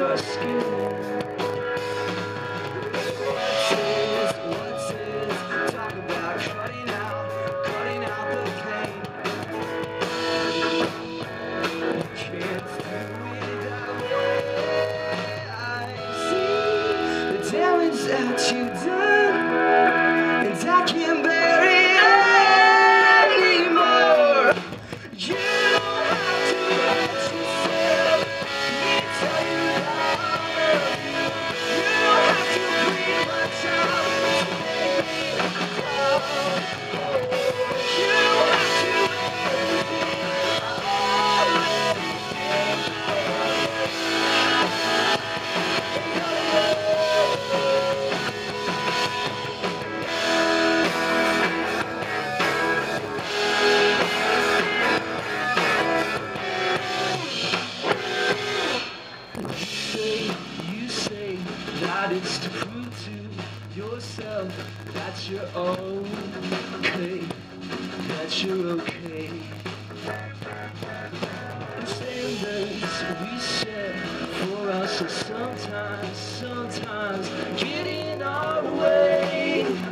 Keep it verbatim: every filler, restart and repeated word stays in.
your skin. What's this? What's this? Talk about cutting out, cutting out the pain. Can't do it that way. I see the damage that you've done, and I can't bear it anymore. You don't have to let yourself me tell you that I love you. You don't have to breathe much out to make me proud. You don't have to everything I already You say that it's to prove to yourself that you're okay, that you're okay. And standards we set for us are sometimes, sometimes get in our way.